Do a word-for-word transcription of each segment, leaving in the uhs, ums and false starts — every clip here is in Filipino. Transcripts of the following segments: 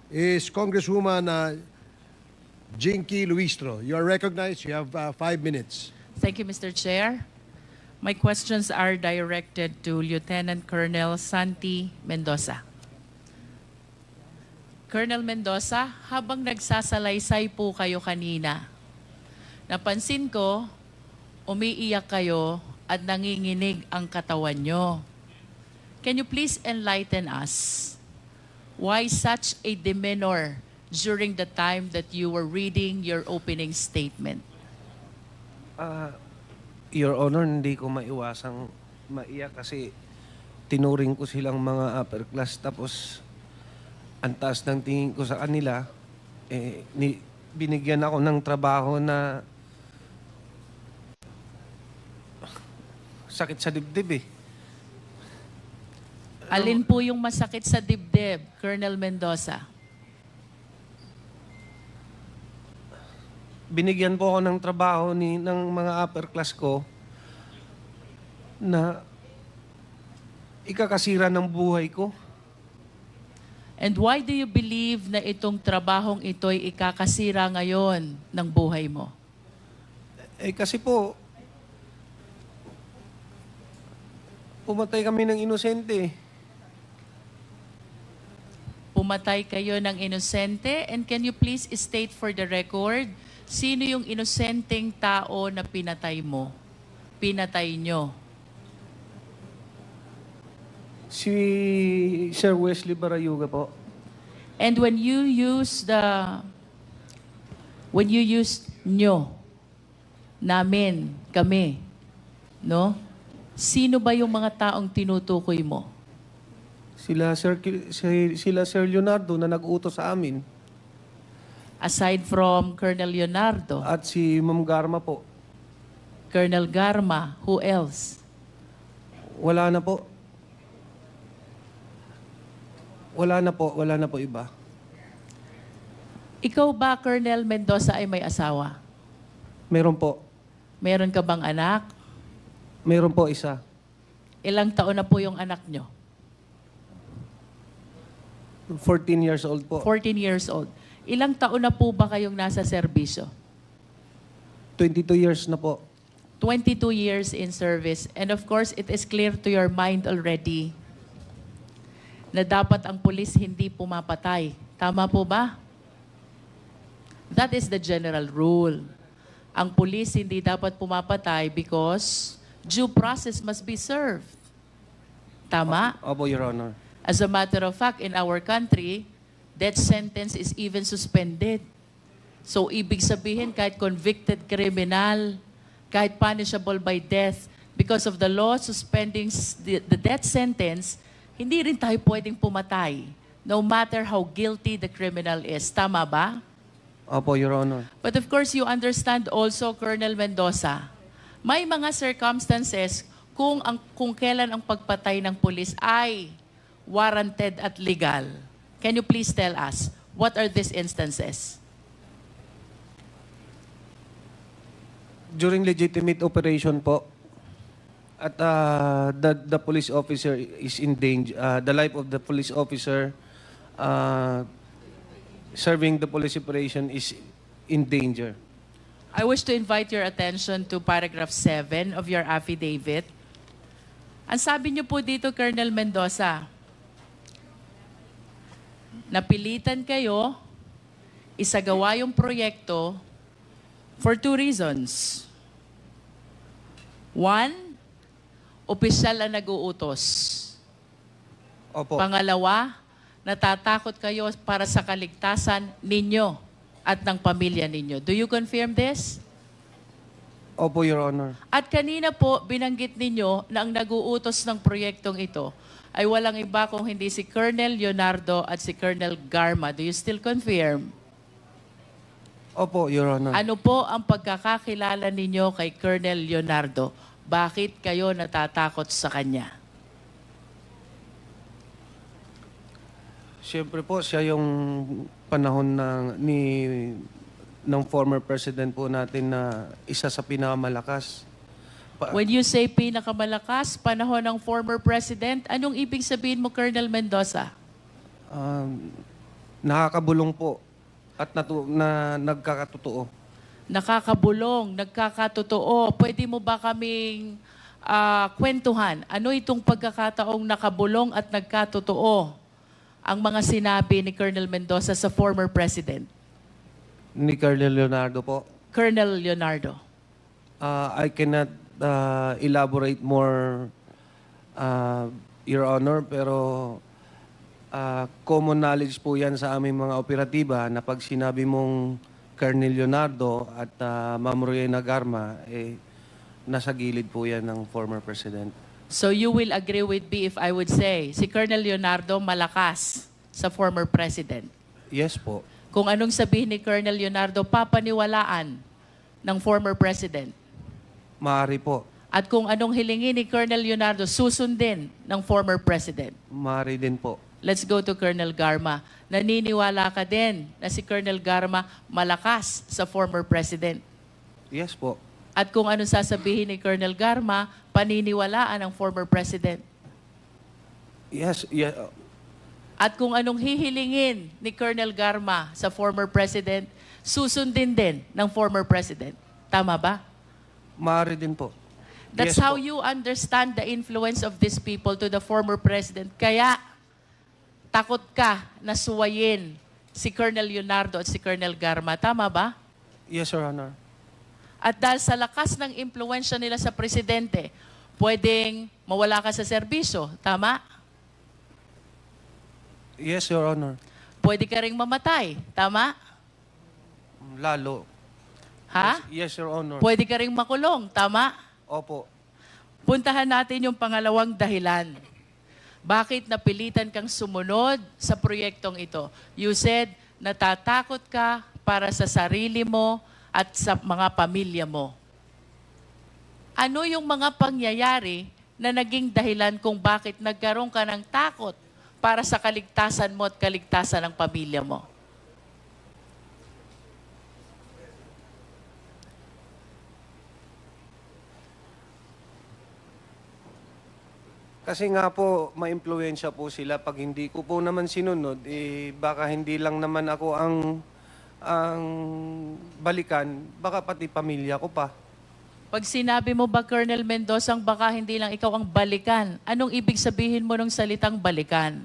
is Congresswoman uh, Jinky Luistro. You are recognized. You have uh, five minutes. Thank you, Mister Chair. My questions are directed to Lieutenant Colonel Santi Mendoza. Colonel Mendoza, habang nagsasalaysay po kayo kanina, napansin ko, umiiyak kayo at nanginginig ang katawan nyo. Can you please enlighten us? Why such a demeanor during the time that you were reading your opening statement? Uh, Your Honor, hindi ko maiwasang maiyak kasi tinuring ko silang mga upper class tapos ang taas ng tingin ko sa kanila, eh, ni, binigyan ako ng trabaho na sakit sa dibdib eh. Alin po yung masakit sa dibdib, Colonel Mendoza? Binigyan po ako ng trabaho ni, ng mga upper class ko na ikakasira ng buhay ko. And why do you believe na itong trabahong ito'y ikakasira ngayon ng buhay mo? Eh kasi po, pumatay kami ng inosente. Pumatay kayo ng inosente? And can you please state for the record, sino yung inosenteng tao na pinatay mo? Pinatay nyo? Si Sir Wesley Barayuga po. And when you use the, when you use nyo, namin, kami, no? Sino ba yung mga taong tinutukoy mo? Sila Sir, sila Sir Leonardo na nag-utos sa amin. Aside from Colonel Leonardo? At si Ma'am Garma po. Colonel Garma, who else? Wala na po. Wala na po, wala na po iba. Ikaw ba, Colonel Mendoza, ay may asawa? Meron po. Meron ka bang anak? Meron po isa. Ilang taon na po yung anak nyo? fourteen years old po. fourteen years old. Ilang taon na po ba kayong nasa serbisyo? twenty-two years na po. twenty-two years in service. And of course, it is clear to your mind already na dapat ang pulis hindi pumapatay. Tama po ba? That is the general rule. Ang pulis hindi dapat pumapatay because due process must be served. Tama? Opo, Your Honor. As a matter of fact, in our country, death sentence is even suspended. So, ibig sabihin, kahit convicted criminal, kahit punishable by death, because of the law suspending the, the death sentence, hindi rin tayo pwedeng pumatay, no matter how guilty the criminal is. Tama ba? Opo, Your Honor. But of course, you understand also, Colonel Mendoza, may mga circumstances kung, ang, kung kailan ang pagpatay ng pulis ay warranted at legal. Can you please tell us, what are these instances? During legitimate operation po, at uh, the, the police officer is in danger, uh, the life of the police officer uh, serving the police operation is in danger. I wish to invite your attention to paragraph seven of your affidavit. Ang sabi niyo po dito, Colonel Mendoza, napilitan kayo isagawa yung proyekto for two reasons. One, opisyal ang nag-uutos. Opo. Pangalawa, natatakot kayo para sa kaligtasan ninyo at ng pamilya ninyo. Do you confirm this? Opo, Your Honor. At kanina po, binanggit ninyo na ang nag-uutos ng proyektong ito ay walang iba kung hindi si Colonel Leonardo at si Colonel Garma. Do you still confirm? Opo, Your Honor. Ano po ang pagkakakilala ninyo kay Colonel Leonardo? Bakit kayo natatakot sa kanya? Siyempre po, siya yung panahon ng, ni, ng former president po natin na isa sa pinakamalakas. Pa- When you say pinakamalakas, panahon ng former president, anong ibig sabihin mo, Colonel Mendoza? um, Nakakabulong po at natu- na nagkakatotoo. Nakakabulong, nagkakatotoo. Pwede mo ba kaming ah, kwentuhan? Ano itong pagkakataong nakabulong at nagkatotoo ang mga sinabi ni Colonel Mendoza sa former president? Ni Colonel Leonardo po. Colonel Leonardo. Uh, I cannot uh, elaborate more, uh, Your Honor, pero uh, common knowledge po yan sa aming mga operatiba na pag sinabi mong Colonel Leonardo at uh, Ma'am Rowena Garma, eh, nasa gilid po yan ng former president. So you will agree with me if I would say si Colonel Leonardo malakas sa former president? Yes po. Kung anong sabihin ni Colonel Leonardo, papaniwalaan ng former president? Maaari po. At kung anong hilingin ni Colonel Leonardo, susundin ng former president? Maaari din po. Let's go to Colonel Garma. Naniniwala ka din na si Colonel Garma malakas sa former president? Yes po. At kung anong sasabihin ni Colonel Garma, paniniwalaan ng former president? Yes, yeah. At kung anong hihilingin ni Colonel Garma sa former president, susundin din ng former president. Tama ba? Maaari din po. That's Yes how po. you understand the influence of these people to the former president. Kaya, takot ka na suwayin si Colonel Leonardo at si Colonel Garma. Tama ba? Yes, Your Honor. At dahil sa lakas ng impluensya nila sa presidente, pwedeng mawala ka sa serbisyo. Tama? Yes, Your Honor. Pwede ka ring mamatay. Tama? Lalo. Ha? Yes, yes, Your Honor. Pwede ka ring makulong. Tama? Opo. Puntahan natin yung pangalawang dahilan. Bakit napilitan kang sumunod sa proyektong ito? You said, natatakot ka para sa sarili mo at sa mga pamilya mo. Ano yung mga pangyayari na naging dahilan kung bakit nagkaroon ka ng takot para sa kaligtasan mo at kaligtasan ng pamilya mo? Kasi nga po, ma-impluensya po sila. Pag hindi ko po naman sinunod, eh, baka hindi lang naman ako ang, ang balikan, baka pati pamilya ko pa. Pag sinabi mo ba, Colonel Mendoza, baka hindi lang ikaw ang balikan, anong ibig sabihin mo ng salitang balikan?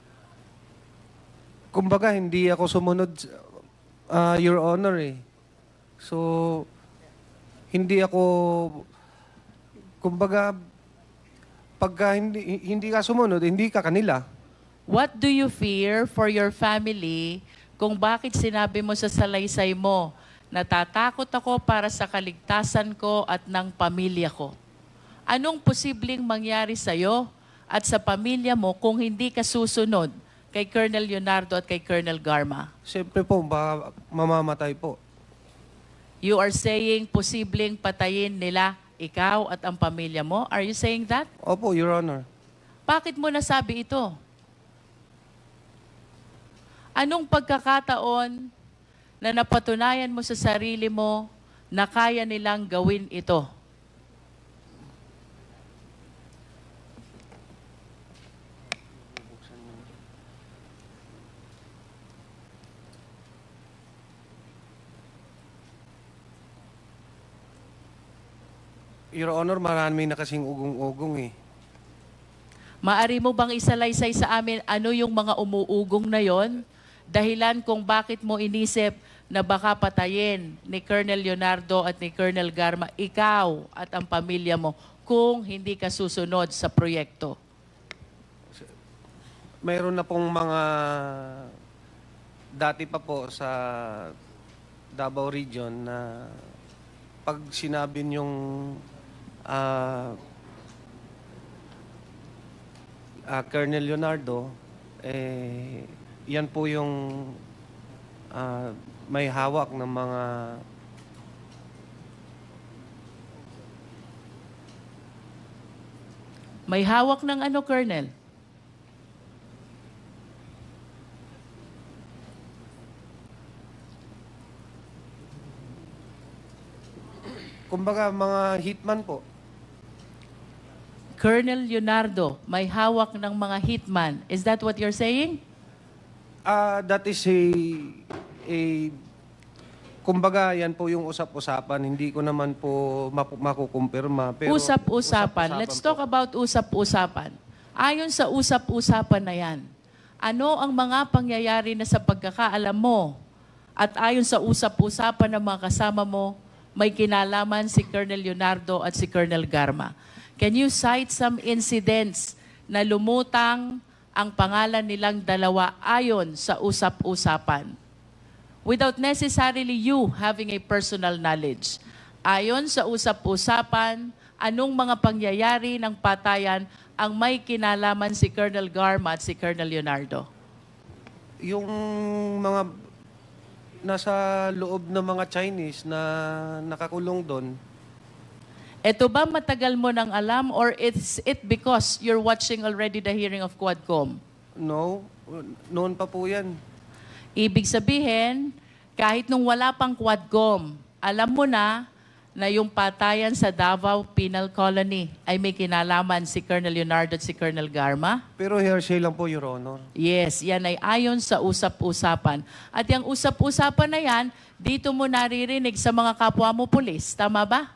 Kumbaga, hindi ako sumunod, uh, Your Honor eh. So, hindi ako, kumbaga, pagka hindi, hindi ka sumunod, hindi ka kanila. What do you fear for your family kung bakit sinabi mo sa salaysay mo, natatakot ako para sa kaligtasan ko at ng pamilya ko? Anong posibleng mangyari sa'yo at sa pamilya mo kung hindi ka susunod kay Colonel Leonardo at kay Colonel Garma? Siyempre po, baka mamamatay po. You are saying posibleng patayin nila ikaw at ang pamilya mo? Are you saying that? Opo, Your Honor. Bakit mo nasabi ito? Anong pagkakataon na napatunayan mo sa sarili mo na kaya nilang gawin ito? Your Honor, marami na kasing ugong-ugong eh. Maari mo bang isalaysay sa amin ano yung mga umuugong na yon? Dahilan kung bakit mo inisip na baka patayin ni Colonel Leonardo at ni Colonel Garma, ikaw at ang pamilya mo, kung hindi ka susunod sa proyekto? Mayroon na pong mga dati pa po sa Davao Region na pag sinabi niyong uh, uh, Colonel Leonardo, eh, yan po yung uh, may hawak ng mga May hawak ng ano, Colonel? kumbaga mga hitman po. Colonel Leonardo, may hawak ng mga hitman. Is that what you're saying? Ah, that is a, a, kumbaga yan po yung usap-usapan. Hindi ko naman po mapu- makukumpirma. Pero Usap-usapan. Let's talk po. about usap-usapan. Ayon sa usap-usapan na yan, ano ang mga pangyayari na sa pagkakaalam mo at ayon sa usap-usapan ng mga kasama mo, may kinalaman si Colonel Leonardo at si Colonel Garma? Can you cite some incidents na lumutang ang pangalan nilang dalawa ayon sa usap-usapan? Without necessarily you having a personal knowledge. Ayon sa usap-usapan, anong mga pangyayari ng patayan ang may kinalaman si Colonel Garma at si Colonel Leonardo? Yung mga nasa loob ng mga Chinese na nakakulong doon, Ito ba matagal mo nang alam or it's it because you're watching already the hearing of Quadcom? no, noon pa po yan. Ibig sabihin, kahit nung wala pang Quadcom, alam mo na na yung patayan sa Davao Penal Colony ay may kinalaman si Colonel Leonardo at si Colonel Garma? Pero hearsay lang po, Your Honor. Yes, yan ay ayon sa usap-usapan. At yung usap-usapan na yan, dito mo naririnig sa mga kapwa mo pulis. Tama ba?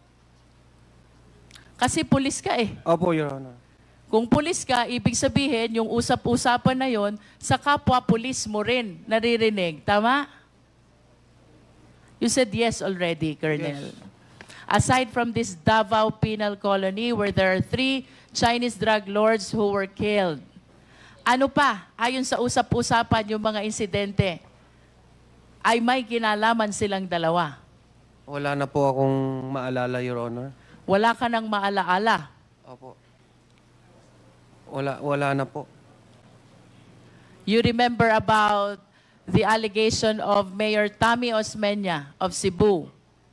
Kasi pulis ka eh. Opo, Your Honor. Kung pulis ka, ibig sabihin, yung usap-usapan na yon sa kapwa pulis mo rin naririnig. Tama? You said yes already, Colonel. Yes. Aside from this Davao Penal Colony where there are three Chinese drug lords who were killed, ano pa, ayon sa usap-usapan yung mga insidente, ay may kinalaman silang dalawa? Wala na po akong maalala, Your Honor. Wala ka nang maalaala. Opo. Wala, wala na po. You remember about the allegation of Mayor Tommy Osmeña of Cebu?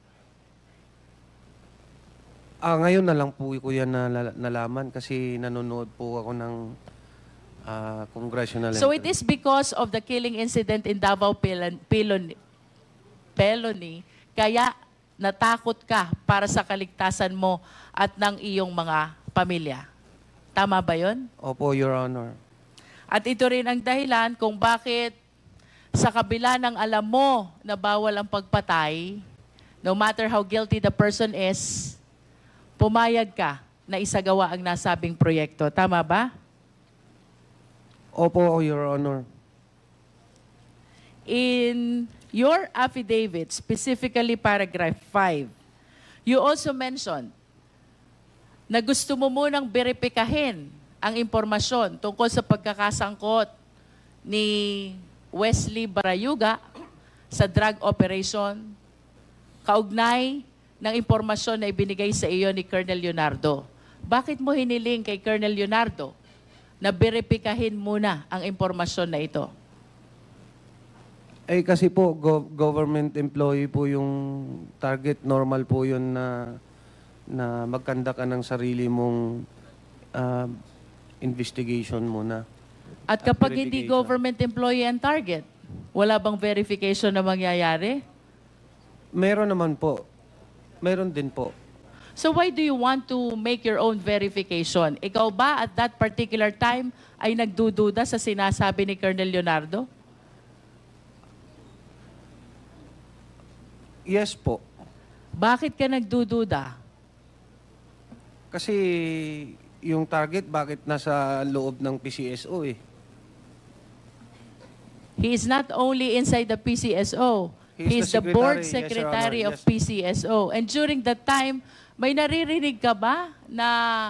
Ah, ngayon na lang po ko yan nala- nalaman kasi nanonood po ako ng ah, congressional. So it interview. is because of the killing incident in Davao Pelon, Pelon, Peloni, kaya natakot ka para sa kaligtasan mo at ng iyong mga pamilya. Tama ba yun? Opo, Your Honor. At ito rin ang dahilan kung bakit sa kabila ng alam mo na bawal ang pagpatay, no matter how guilty the person is, pumayag ka na isagawa ang nasabing proyekto. Tama ba? Opo, Your Honor. In your affidavit, specifically paragraph five, you also mentioned na gusto mo munang beripikahin ang impormasyon tungkol sa pagkakasangkot ni Wesley Barayuga sa drug operation, kaugnay ng impormasyon na ibinigay sa iyo ni Colonel Leonardo. Bakit mo hiniling kay Colonel Leonardo na beripikahin muna ang impormasyon na ito? Eh kasi po, gov- government employee po yung target. Normal po yun na, na magkanda ka ng sarili mong ah, investigation muna. At kapag hindi verification. government employee ang target, wala bang verification na mangyayari? Meron naman po. Meron din po. So why do you want to make your own verification? Ikaw ba at that particular time ay nagdududa sa sinasabi ni Colonel Leonardo? Yes po. Bakit ka nagdududa? Kasi yung target, bakit nasa loob ng P C S O eh? He is not only inside the P C S O. He He is is the the board secretary. Yes, Your secretary Honor. of Yes. P C S O. And during that time, may naririnig ka ba na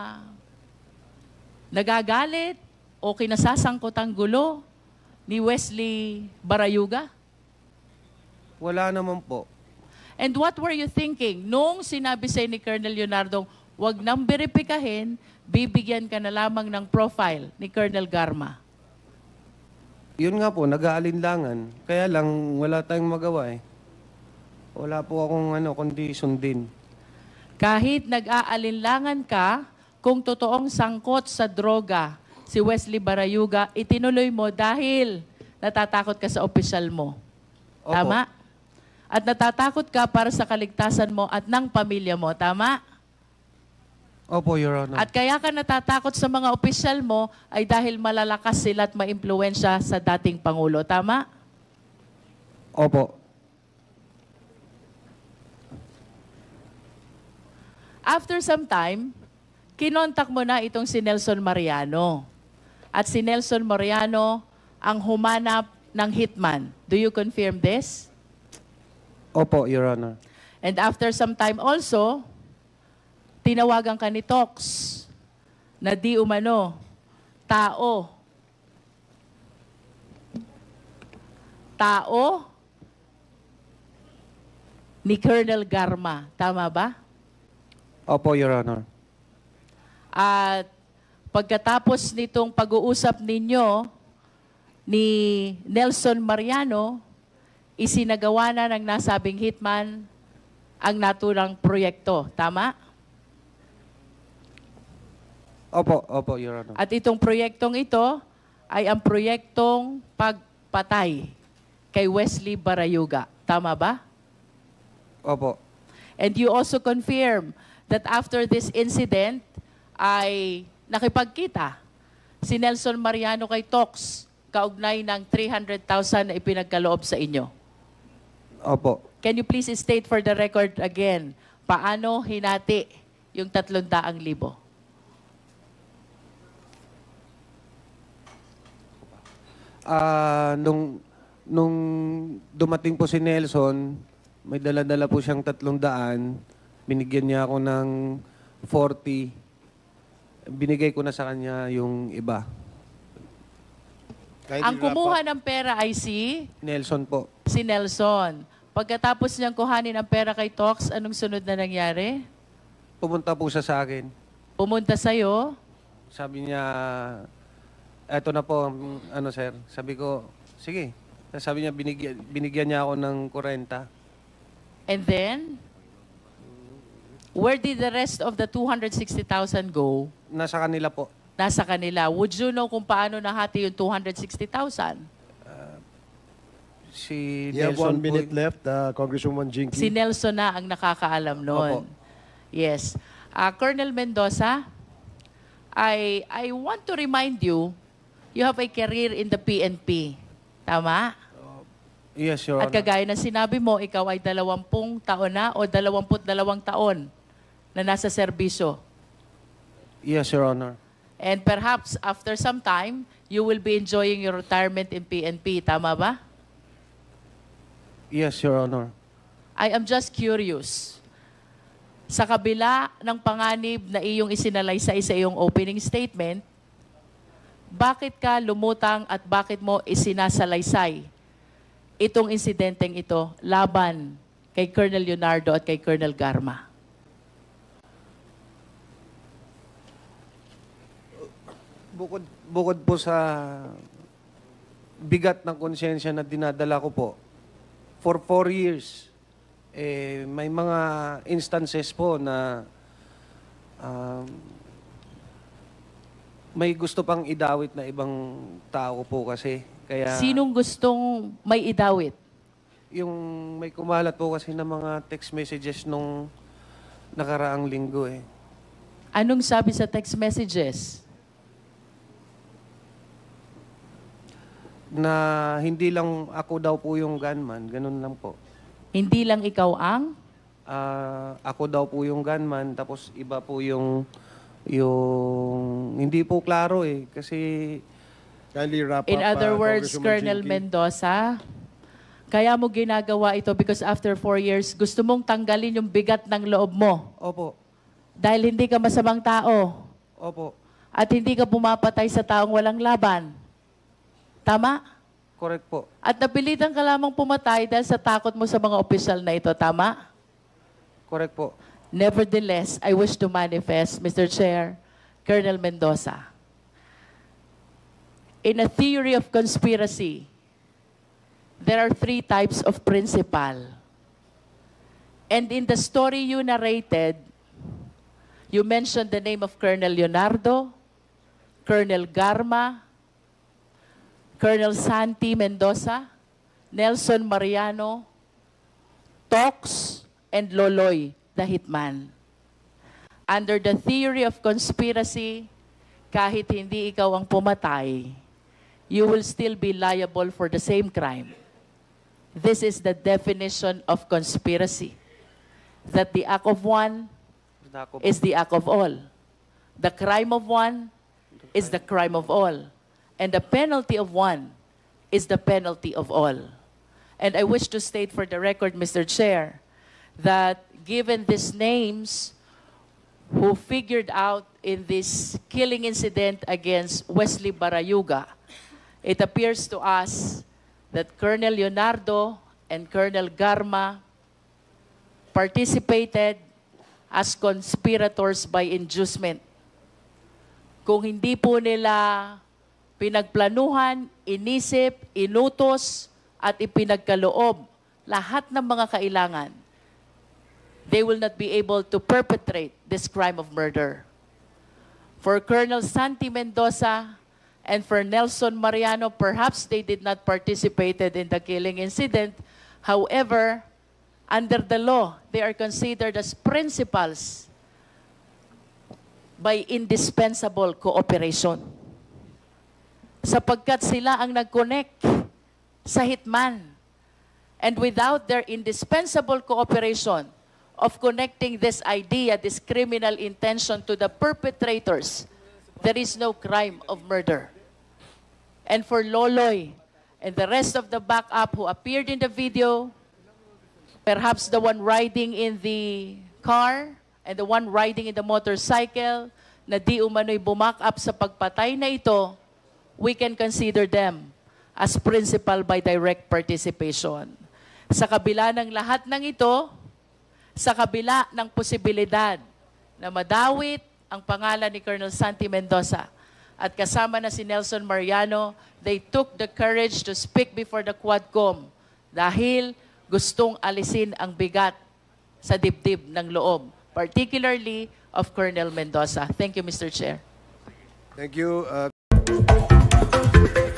nagagalit o kinasasangkot ang gulo ni Wesley Barayuga? Wala naman po. And what were you thinking nung sinabi sa'yo ni Colonel Leonardo, wag nang beripikahin, bibigyan ka na lamang ng profile ni Colonel Garma? Yun nga po, nag-aalinlangan. Kaya lang, wala tayong magawa eh. Wala po akong ano, kundi sundin. Kahit nag-aalinlangan ka, kung totoong sangkot sa droga si Wesley Barayuga, itinuloy mo dahil natatakot ka sa opisyal mo. Opo. Tama? At natatakot ka para sa kaligtasan mo at ng pamilya mo. Tama? Opo, Your Honor. At kaya ka natatakot sa mga opisyal mo ay dahil malalakas sila at maimpluwensya sa dating Pangulo. Tama? Opo. After some time, kinontak mo na itong si Nelson Mariano. At si Nelson Mariano ang humanap ng hitman. Do you confirm this? Opo, Your Honor. And after some time also, tinawagan ka ni Tox na di umano, tao. Tao ni Colonel Garma. Tama ba? Opo, Your Honor. At pagkatapos nitong pag-uusap ninyo ni Nelson Mariano, isinagawa na ng nasabing hitman ang naturang proyekto. Tama? Opo, opo, Your Honor. At itong proyektong ito ay ang proyektong pagpatay kay Wesley Barayuga. Tama ba? Opo. And you also confirm that after this incident ay nakipagkita si Nelson Mariano kay Tox kaugnay ng three hundred thousand na ipinagkaloob sa inyo. Opo. Can you please state for the record again, paano hinati yung tatlong daang libo? Ah, nung nung dumating po si Nelson, may dala-dala po siyang tatlong daan. Binigyan niya ako ng forty. Binigay ko na sa kanya yung iba. Kindly Ang wrap kumuha up. ng pera ay si, Nelson po. si Nelson. Pagkatapos niyang kuhanin ang pera kay Tox, anong sunod na nangyari? Pumunta po siya sa akin. Pumunta sa'yo, Sabi niya, eto na po, ang- ano sir. Sabi ko, sige. Sabi niya, binigyan, binigyan niya ako ng forty. and then, where did the rest of the two hundred sixty thousand go? Nasa kanila po. Nasa kanila. Would you know kung paano nahati yung two hundred sixty thousand? Si You have Nelson one minute po. left, uh, Congresswoman Jinky. Si Nelson na ang nakakaalam noon. Opo. Yes. Uh, Colonel Mendoza, I, I want to remind you, you have a career in the P N P. Tama? Yes, Your At Honor. kagaya ng sinabi mo, ikaw ay dalawampung taon na o dalawamput dalawang taon na nasa serbisyo. Yes, Your Honor. And perhaps after some time, you will be enjoying your retirement in P N P. Tama ba? Yes, Your Honor. I am just curious. Sa kabila ng panganib na iyong isinalaysay sa iyong opening statement, bakit ka lumutang at bakit mo isinasalaysay itong insidenteng ito laban kay Colonel Leonardo at kay Colonel Garma? Bukod, bukod po sa bigat ng konsyensya na dinadala ko po, for four years, eh, may mga instances po na um, may gusto pang idawit na ibang tao po kasi. Kaya Sinong gustong may idawit? yung may kumalat po kasi ng mga text messages nung nakaraang linggo eh. Anong sabi sa text messages? Na hindi lang ako daw po yung gunman, ganun lang po. Hindi lang ikaw ang? Ah, ako daw po yung gunman, tapos iba po yung yung hindi po klaro eh kasi Kindly wrap In up, other uh, words, Congresswoman Colonel Jinky. Mendoza, kaya mo ginagawa ito because after four years, gusto mong tanggalin yung bigat ng loob mo opo, dahil hindi ka masamang tao opo, at hindi ka pumapatay sa taong walang laban. Tama? correct po. At napilitan ka lamang pumatay dahil sa takot mo sa mga opisyal na ito. Tama? Correct po. Nevertheless, I wish to manifest, Mister Chair, Colonel Mendoza. In a theory of conspiracy, there are three types of principal. And in the story you narrated, you mentioned the name of Colonel Leonardo, Colonel Garma, Colonel Santi Mendoza, Nelson Mariano, Tox, and Loloy, the hitman. under the theory of conspiracy, kahit hindi ikaw ang pumatay, you will still be liable for the same crime. This is the definition of conspiracy. That the act of one is the act of all. The crime of one is the crime of all. And the penalty of one is the penalty of all. And I wish to state for the record, Mister Chair, that given these names who figured out in this killing incident against Wesley Barayuga, it appears to us that Colonel Leonardo and Colonel Garma participated as conspirators by inducement. Kung hindi po nila pinagplanuhan, inisip, inutos, at ipinagkaloob lahat ng mga kailangan, they will not be able to perpetrate this crime of murder. For Colonel Santi Mendoza and for Nelson Mariano, perhaps they did not participated in the killing incident. However, under the law, they are considered as principals by indispensable cooperation. Sapagkat sila ang nag-connect sa hitman. And without their indispensable cooperation of connecting this idea, this criminal intention to the perpetrators, there is no crime of murder. And for Loloy and the rest of the backup who appeared in the video, perhaps the one riding in the car and the one riding in the motorcycle na di umano'y bumak up sa pagpatay na ito, we can consider them as principal by direct participation. Sa kabila ng lahat ng ito, sa kabila ng posibilidad na madawit ang pangalan ni Colonel Santi Mendoza at kasama na si Nelson Mariano, they took the courage to speak before the Quadcom dahil gustong alisin ang bigat sa dibdib ng loob, particularly of Colonel Mendoza. Thank you, Mister Chair. Thank you. Uh